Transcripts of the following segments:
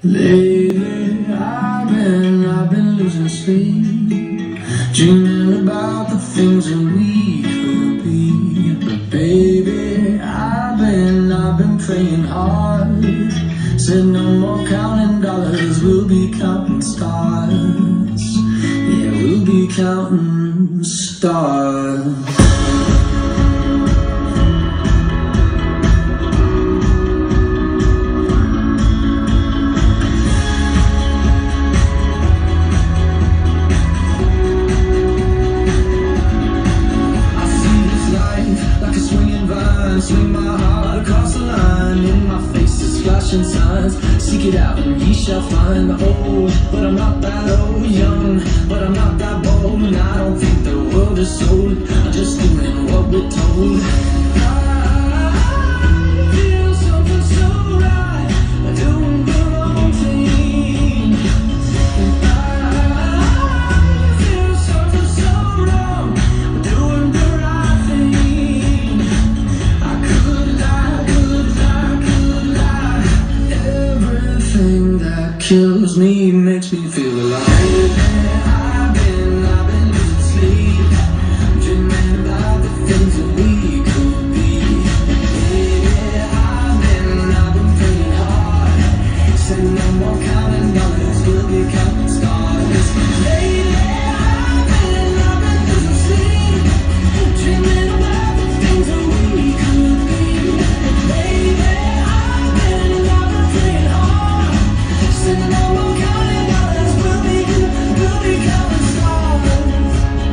Lately I've been losing sleep, dreaming about the things that we could be. But baby, I've been praying hard. Said no more counting dollars, we'll be counting stars. Yeah, we'll be counting stars. Swing my heart across the line. In my face is flashing signs. Seek it out and ye shall find. Old, but I'm not that old. Young, but I'm not that bold. And I don't think the world is sold. I'm just doing what we're told. I feel something so right, doing the wrong thing. And I feel something so wrong, doing the right thing. Everything that kills me makes me feel alive. I've been losing sleep, dreaming about the things that we could be. I've been praying hard. Said no more counting dollars, we'll be counting stars. Lately I've been losing sleep, dreaming about the things that we could be. Baby, I've been praying hard. Said no more counting dollars, we'll be counting stars.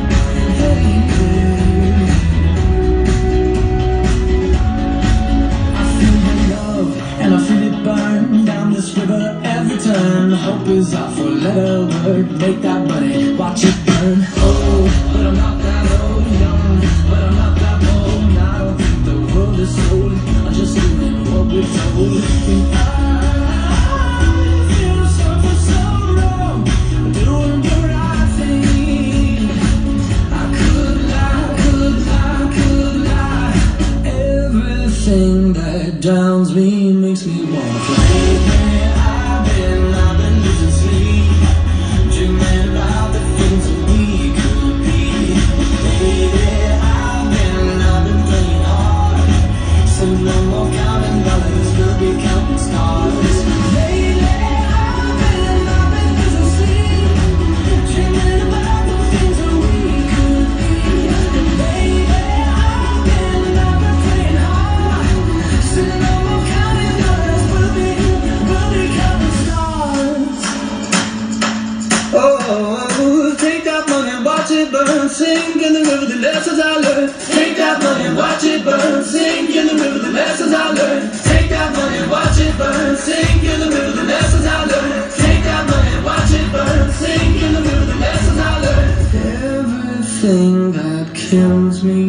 I feel the love and I feel it burn down this river every turn. Hope is our four-letter word. Make that money, watch it burn. Oh, but I'm not that old. Young, but I'm not that bold. And I don't think the world is sold. I'm just doing what we're told. And I feel something so wrong, doing the right thing. I could lie. Everything that drowns me makes me wanna fly. I've been losing sleep, dreaming about the things that we could be. Baby, I've been praying hard. So no more counting dollars, we'll be counting stars. Lately, I've been losing sleep, dreaming about the things that we could be. Baby, I've been praying hard. So no more counting dollars, we'll be counting stars. Oh, take that money and watch it burn. Sink in the river, the lessons I learned. Take that money and watch it burn. Sink in the river, the lessons I learned. Take that money and watch it burn. Sink in the river, the lessons I learned. Take that money and watch it burn. Sink in the river, the lessons I learned. Everything that kills me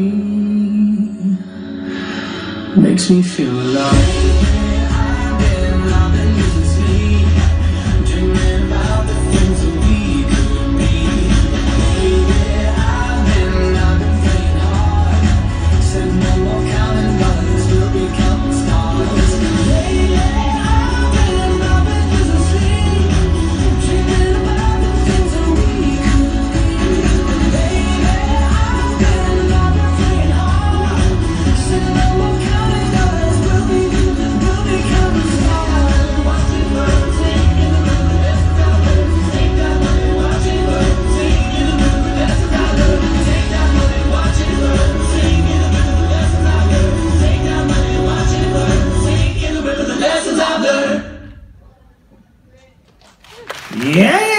makes me feel alive. I've been losing sleep, dreaming about the things that we could be. Baby, I've been praying hard. Said no more counting dollars, we'll be counting stars. Lately, I've been losing sleep, dreaming about the things that we could be. Baby, I've been praying hard. Said no more counting dollars, we'll be counting stars. Watch it burn, sink in the river, lessons I learned. Take that money, watch it burn, sink in the river, lessons I learned. Take that money, watch it burn, sink in the river, lessons I learned. Take that money, watch it burn, sink in the river, the lessons I've learned. Yeah.